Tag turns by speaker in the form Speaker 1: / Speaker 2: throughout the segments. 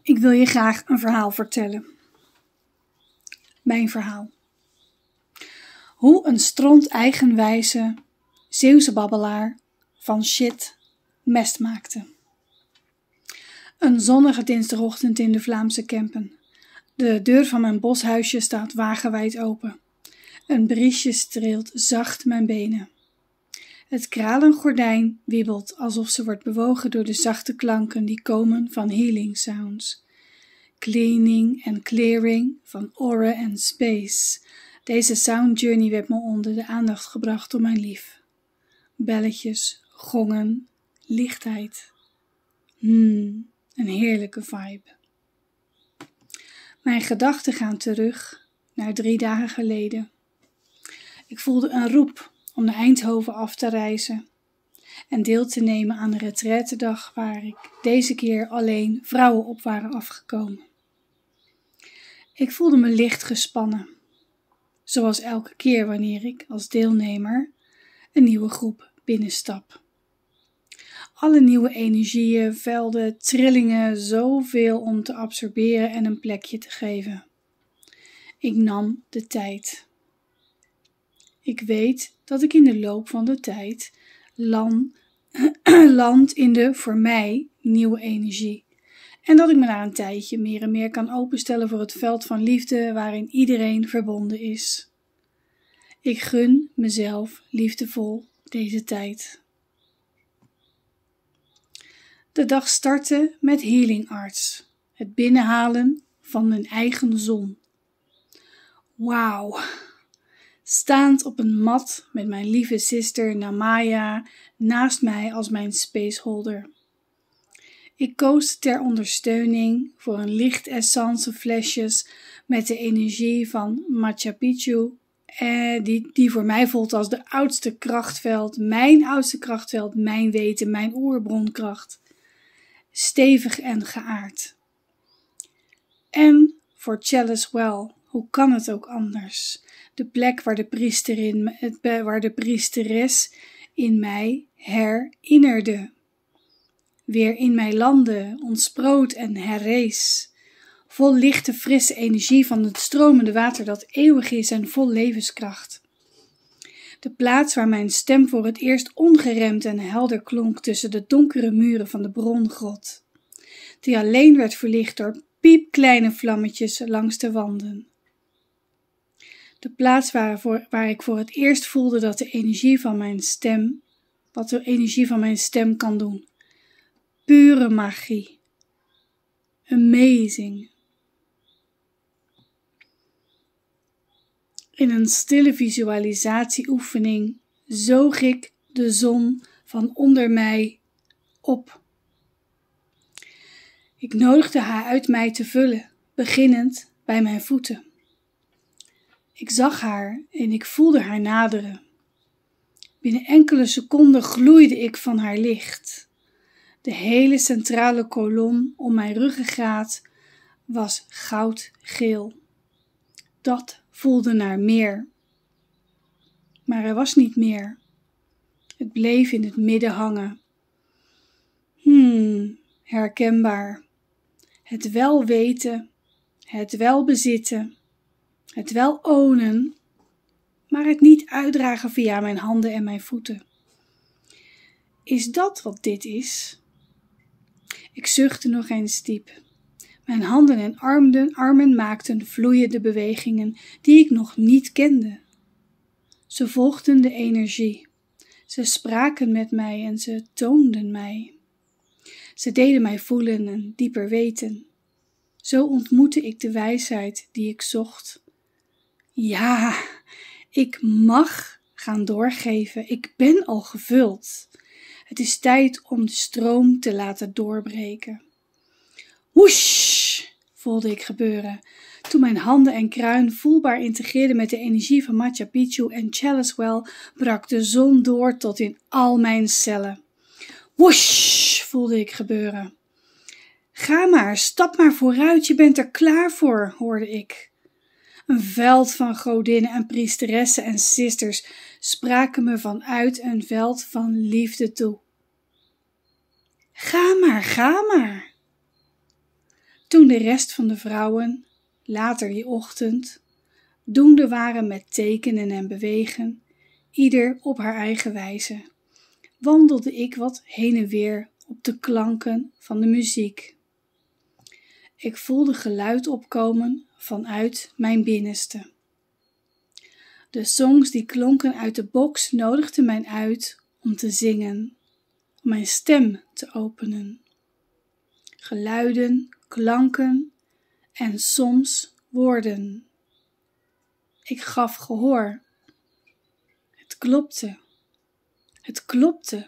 Speaker 1: Ik wil je graag een verhaal vertellen. Mijn verhaal. Hoe een stront eigenwijze Zeeuwse babbelaar van shit mest maakte. Een zonnige dinsdagochtend in de Vlaamse Kempen. De deur van mijn boshuisje staat wagenwijd open. Een briesje streelt zacht mijn benen. Het kralengordijn wiebelt alsof ze wordt bewogen door de zachte klanken die komen van healing sounds. Cleaning en clearing van aura en space. Deze sound journey werd me onder de aandacht gebracht door mijn lief. Belletjes, gongen, lichtheid. Een heerlijke vibe. Mijn gedachten gaan terug naar 3 dagen geleden. Ik voelde een roep om naar Eindhoven af te reizen en deel te nemen aan een retraitedag waar ik deze keer alleen vrouwen op waren afgekomen. Ik voelde me licht gespannen, zoals elke keer wanneer ik als deelnemer een nieuwe groep binnenstap. Alle nieuwe energieën, velden, trillingen, zoveel om te absorberen en een plekje te geven. Ik nam de tijd. Ik weet dat ik in de loop van de tijd land in de, voor mij, nieuwe energie. En dat ik me na een tijdje meer en meer kan openstellen voor het veld van liefde waarin iedereen verbonden is. Ik gun mezelf liefdevol deze tijd. De dag startte met Healing Arts, het binnenhalen van een eigen zon. Wauw! Staand op een mat met mijn lieve zuster Namaya naast mij als mijn spaceholder. Ik koos ter ondersteuning voor een licht essence flesjes met de energie van Machu Picchu, die voor mij voelt als de oudste krachtveld, mijn weten, mijn oerbronkracht. Stevig en geaard. En voor Chalice Well, hoe kan het ook anders? De plek waar de priesteres in mij herinnerde. Weer in mij landde, ontsproot en herrees. Vol lichte, frisse energie van het stromende water dat eeuwig is en vol levenskracht. De plaats waar mijn stem voor het eerst ongeremd en helder klonk tussen de donkere muren van de brongrot, die alleen werd verlicht door piepkleine vlammetjes langs de wanden. De plaats waar ik voor het eerst voelde wat de energie van mijn stem kan doen. Pure magie. Amazing. In een stille visualisatieoefening zoog ik de zon van onder mij op. Ik nodigde haar uit mij te vullen, beginnend bij mijn voeten. Ik zag haar en ik voelde haar naderen. Binnen enkele seconden gloeide ik van haar licht. De hele centrale kolom om mijn ruggengraat was goudgeel. Dat voelde naar meer. Maar er was niet meer. Het bleef in het midden hangen. Herkenbaar. Het wel weten, het wel bezitten, het wel ownen, maar het niet uitdragen via mijn handen en mijn voeten. Is dat wat dit is? Ik zuchtte nog eens diep. Mijn handen en armen maakten vloeiende bewegingen die ik nog niet kende. Ze volgden de energie. Ze spraken met mij en ze toonden mij. Ze deden mij voelen en dieper weten. Zo ontmoette ik de wijsheid die ik zocht. Ja, ik mag gaan doorgeven. Ik ben al gevuld. Het is tijd om de stroom te laten doorbreken. Woesh, voelde ik gebeuren, toen mijn handen en kruin voelbaar integreerden met de energie van Machu Picchu en Chalice Well, brak de zon door tot in al mijn cellen. Woesh, voelde ik gebeuren. Ga maar, stap maar vooruit, je bent er klaar voor, hoorde ik. Een veld van godinnen en priesteressen en zusters spraken me vanuit een veld van liefde toe. Ga maar, ga maar. Toen de rest van de vrouwen, later die ochtend, doende waren met tekenen en bewegen, ieder op haar eigen wijze, wandelde ik wat heen en weer op de klanken van de muziek. Ik voelde geluid opkomen vanuit mijn binnenste. De songs die klonken uit de box nodigden mij uit om te zingen, om mijn stem te openen. Geluiden, klanken en soms woorden. Ik gaf gehoor. Het klopte. Het klopte.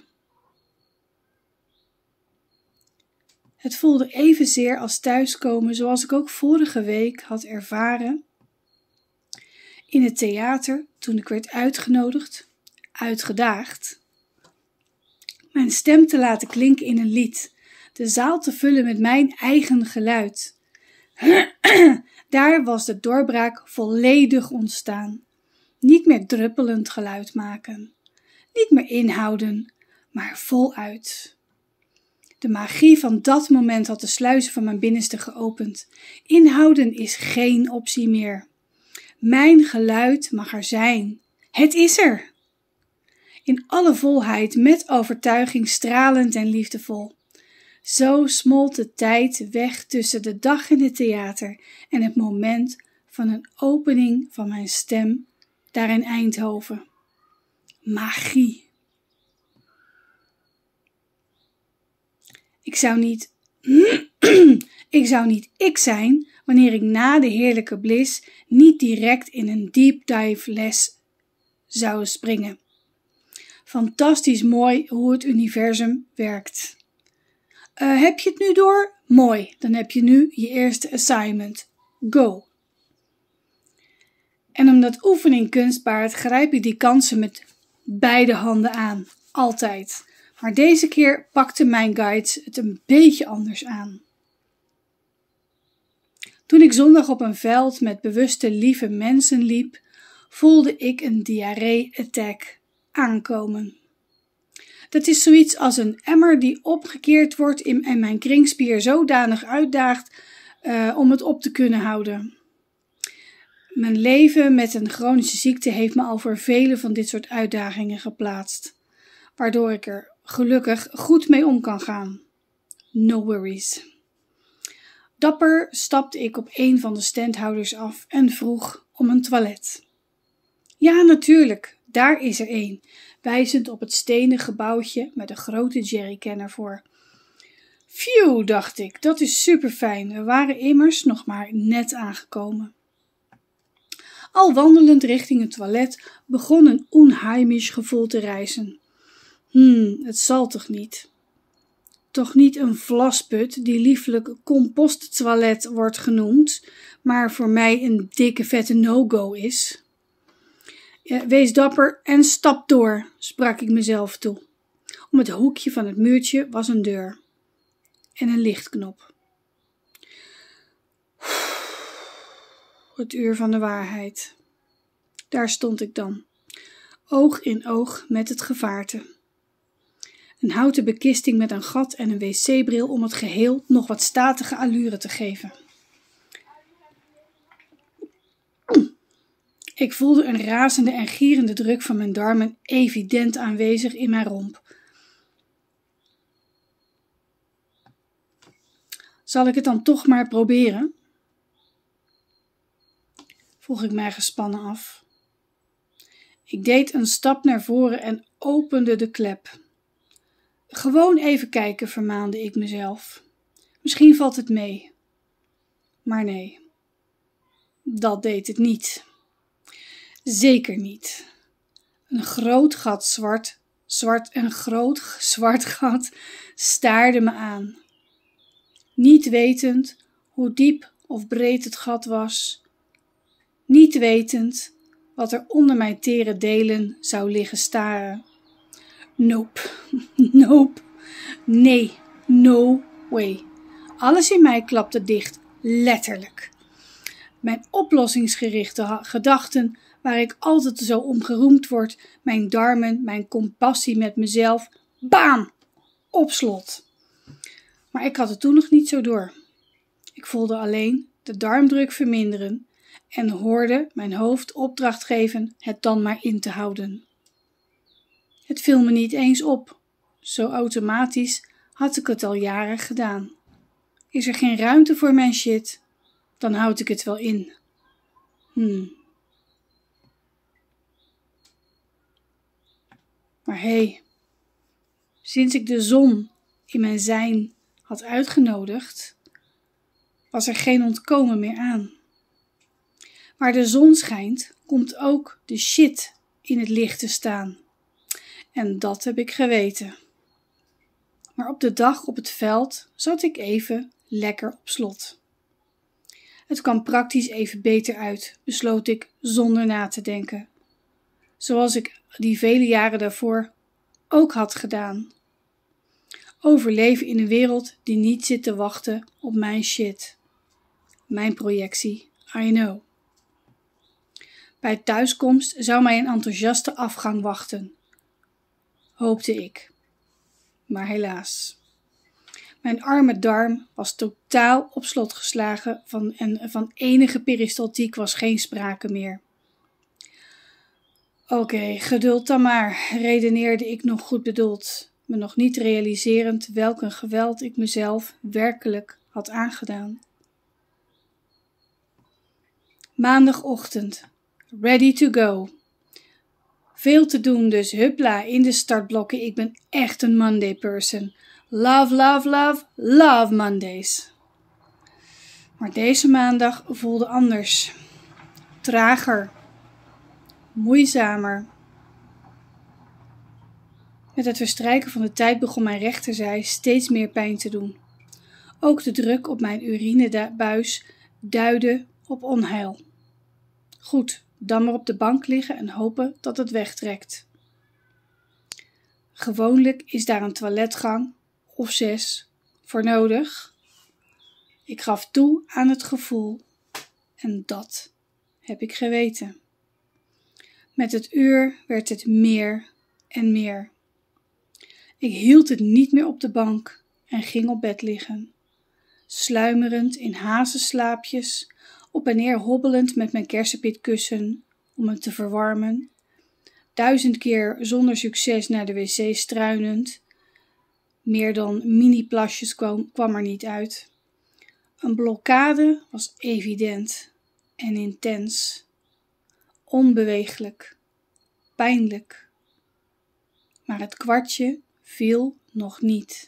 Speaker 1: Het voelde evenzeer als thuiskomen zoals ik ook vorige week had ervaren in het theater toen ik werd uitgedaagd, mijn stem te laten klinken in een lied, de zaal te vullen met mijn eigen geluid. Daar was de doorbraak volledig ontstaan. Niet meer druppelend geluid maken, niet meer inhouden, maar voluit. De magie van dat moment had de sluizen van mijn binnenste geopend. Inhouden is geen optie meer. Mijn geluid mag er zijn. Het is er. In alle volheid, met overtuiging, stralend en liefdevol. Zo smolt de tijd weg tussen de dag in het theater en het moment van een opening van mijn stem daar in Eindhoven. Magie. Ik zou niet ik zijn wanneer ik na de heerlijke bliss niet direct in een deep dive les zou springen. Fantastisch mooi hoe het universum werkt. Heb je het nu door? Mooi, dan heb je nu je eerste assignment. Go! En omdat oefening kunst baart, grijp ik die kansen met beide handen aan. Altijd. Maar deze keer pakten mijn guides het een beetje anders aan. Toen ik zondag op een veld met bewuste lieve mensen liep, voelde ik een diarree-attack aankomen. Dat is zoiets als een emmer die opgekeerd wordt en mijn kringspier zodanig uitdaagt om het op te kunnen houden. Mijn leven met een chronische ziekte heeft me al voor vele van dit soort uitdagingen geplaatst, waardoor ik er gelukkig goed mee om kan gaan. No worries. Dapper stapte ik op een van de standhouders af en vroeg om een toilet. Ja, natuurlijk, daar is er een, wijzend op het stenen gebouwtje met een grote jerrycan ervoor. Phew, dacht ik, dat is superfijn, we waren immers nog maar net aangekomen. Al wandelend richting het toilet begon een onheimisch gevoel te rijzen. Het zal toch niet? Toch niet een vlasput die liefelijk composttoilet wordt genoemd, maar voor mij een dikke vette no-go is. Wees dapper en stap door, sprak ik mezelf toe. Om het hoekje van het muurtje was een deur en een lichtknop. Het uur van de waarheid. Daar stond ik dan, oog in oog met het gevaarte. Een houten bekisting met een gat en een wc-bril om het geheel nog wat statige allure te geven. Ik voelde een razende en gierende druk van mijn darmen evident aanwezig in mijn romp. Zal ik het dan toch maar proberen? Vroeg ik mij gespannen af. Ik deed een stap naar voren en opende de klep. Gewoon even kijken, vermaande ik mezelf. Misschien valt het mee. Maar nee, dat deed het niet. Zeker niet. Een groot zwart gat staarde me aan. Niet wetend hoe diep of breed het gat was. Niet wetend wat er onder mijn tere delen zou liggen staren. Nope, nee, no way. Alles in mij klapte dicht, letterlijk. Mijn oplossingsgerichte gedachten, waar ik altijd zo om geroemd word, mijn darmen, mijn compassie met mezelf, bam, op slot. Maar ik had het toen nog niet zo door. Ik voelde alleen de darmdruk verminderen en hoorde mijn hoofd opdracht geven het dan maar in te houden. Het viel me niet eens op. Zo automatisch had ik het al jaren gedaan. Is er geen ruimte voor mijn shit, dan houd ik het wel in. Maar hé, sinds ik de zon in mijn zijn had uitgenodigd, was er geen ontkomen meer aan. Waar de zon schijnt, komt ook de shit in het licht te staan. En dat heb ik geweten. Maar op de dag op het veld zat ik even lekker op slot. Het kwam praktisch even beter uit, besloot ik zonder na te denken. Zoals ik die vele jaren daarvoor ook had gedaan. Overleven in een wereld die niet zit te wachten op mijn shit. Mijn projectie, I know. Bij thuiskomst zou mij een enthousiaste afgang wachten. Hoopte ik. Maar helaas. Mijn arme darm was totaal op slot geslagen en van enige peristaltiek was geen sprake meer. Oké, geduld dan maar, redeneerde ik nog goed bedoeld, me nog niet realiserend welk een geweld ik mezelf werkelijk had aangedaan. Maandagochtend. Ready to go. Veel te doen, dus hupla in de startblokken. Ik ben echt een Monday person. Love, love, love, love Mondays. Maar deze maandag voelde anders. Trager. Moeizamer. Met het verstrijken van de tijd begon mijn rechterzij steeds meer pijn te doen. Ook de druk op mijn urinebuis duidde op onheil. Goed, dan maar op de bank liggen en hopen dat het wegtrekt. Gewoonlijk is daar een toiletgang of 6 voor nodig. Ik gaf toe aan het gevoel en dat heb ik geweten. Met het uur werd het meer en meer. Ik hield het niet meer op de bank en ging op bed liggen. Sluimerend in hazenslaapjes, op en neer hobbelend met mijn kersenpitkussen om hem te verwarmen. 1000 keer zonder succes naar de wc struinend. Meer dan mini-plasjes kwam er niet uit. Een blokkade was evident en intens. Onbeweeglijk. Pijnlijk. Maar het kwartje viel nog niet.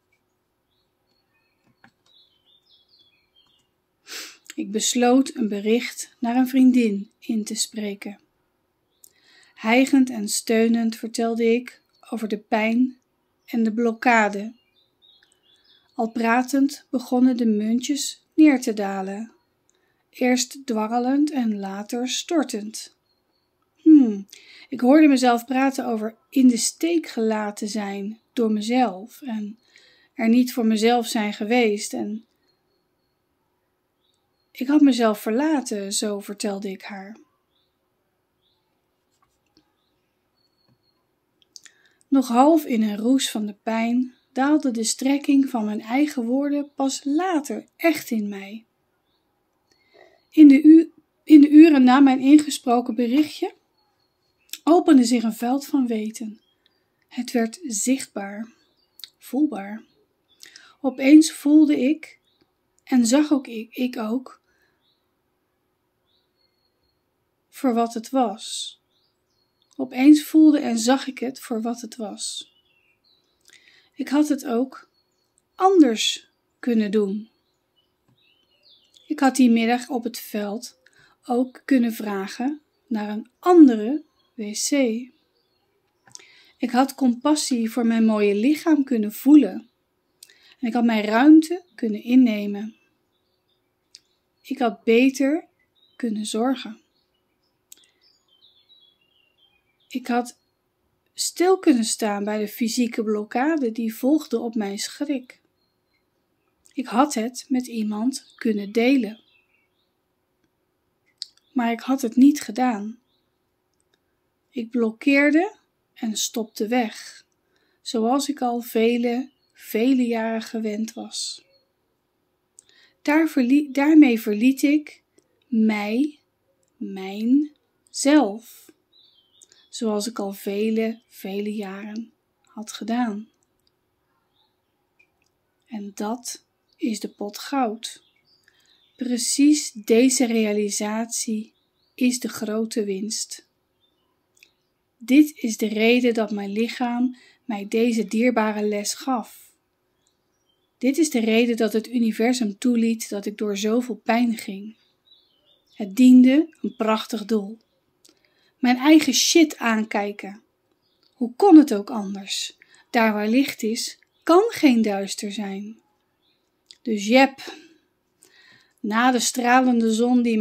Speaker 1: Ik besloot een bericht naar een vriendin in te spreken. Hijgend en steunend vertelde ik over de pijn en de blokkade. Al pratend begonnen de muntjes neer te dalen. Eerst dwarrelend en later stortend. Ik hoorde mezelf praten over in de steek gelaten zijn door mezelf en er niet voor mezelf zijn geweest en ik had mezelf verlaten, zo vertelde ik haar. Nog half in een roes van de pijn daalde de strekking van mijn eigen woorden pas later echt in mij. In de uren na mijn ingesproken berichtje opende zich een veld van weten. Het werd zichtbaar, voelbaar. Opeens voelde ik en zag ook ik ook voor wat het was. Opeens voelde en zag ik het voor wat het was. Ik had het ook anders kunnen doen. Ik had die middag op het veld ook kunnen vragen naar een andere wc. Ik had compassie voor mijn mooie lichaam kunnen voelen. En ik had mijn ruimte kunnen innemen. Ik had beter kunnen zorgen. Ik had stil kunnen staan bij de fysieke blokkade die volgde op mijn schrik. Ik had het met iemand kunnen delen. Maar ik had het niet gedaan. Ik blokkeerde en stopte weg, zoals ik al vele jaren gewend was. Daarmee verliet ik mijzelf, zoals ik al vele, vele jaren had gedaan. En dat is de pot goud. Precies deze realisatie is de grote winst. Dit is de reden dat mijn lichaam mij deze dierbare les gaf. Dit is de reden dat het universum toeliet dat ik door zoveel pijn ging. Het diende een prachtig doel. Mijn eigen shit aankijken. Hoe kon het ook anders? Daar waar licht is, kan geen duister zijn. Dus jep, na de stralende zon die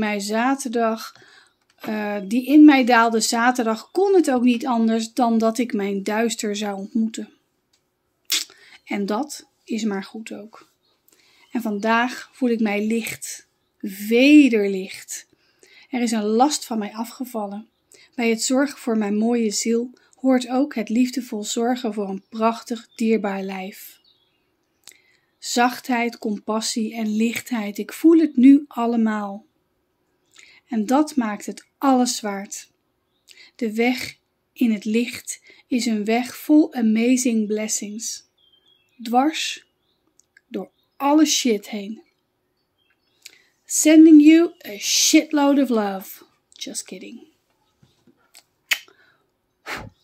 Speaker 1: in mij daalde zaterdag, kon het ook niet anders dan dat ik mijn duister zou ontmoeten. En dat is maar goed ook. En vandaag voel ik mij licht, wederlicht. Er is een last van mij afgevallen. Bij het zorgen voor mijn mooie ziel hoort ook het liefdevol zorgen voor een prachtig, dierbaar lijf. Zachtheid, compassie en lichtheid, ik voel het nu allemaal. En dat maakt het alles waard. De weg in het licht is een weg vol amazing blessings. Dwars door alle shit heen. Sending you a shitload of love. Just kidding.